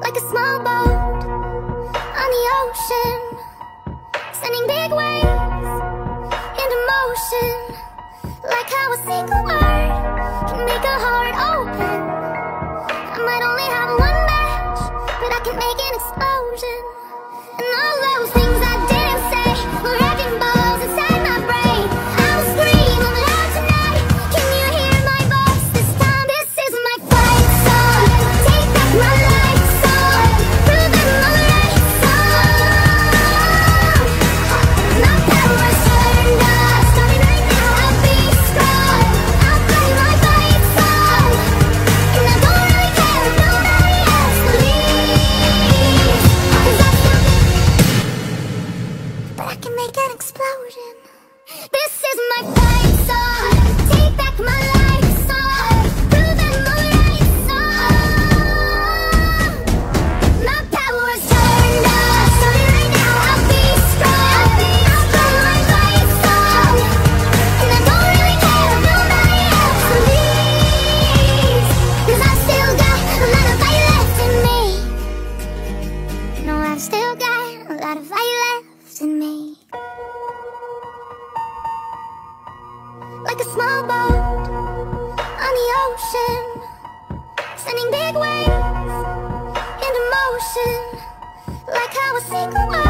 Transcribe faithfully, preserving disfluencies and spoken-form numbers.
like a small boat on the ocean, sending big waves into motion. Like how a single word can make a heart open. I might only have one match, but I can make an explosion. And all those things I didn't say were wrecking balls inside my brain. I'll scream out loud tonight. Can you hear my voice this time? This is my fight song. Take back my life song. Prove that I'm the right song. My power's turned up. Starting right now, I'll be strong. I'll play my fight song. And I don't really care if nobody else believes. 'Cause I still, but I can make an explosion. This is my fight song. Take back my life song. Prove that I'm the right song. My power is turned up. Starting right now, I'll be strong. I'll play my fight song. And I don't really care if nobody else believes. 'Cause I've still got a lot of fight left in me. No, I've still got a lot of fight left in me. Like a small boat on the ocean, sending big waves into motion. Like how a single word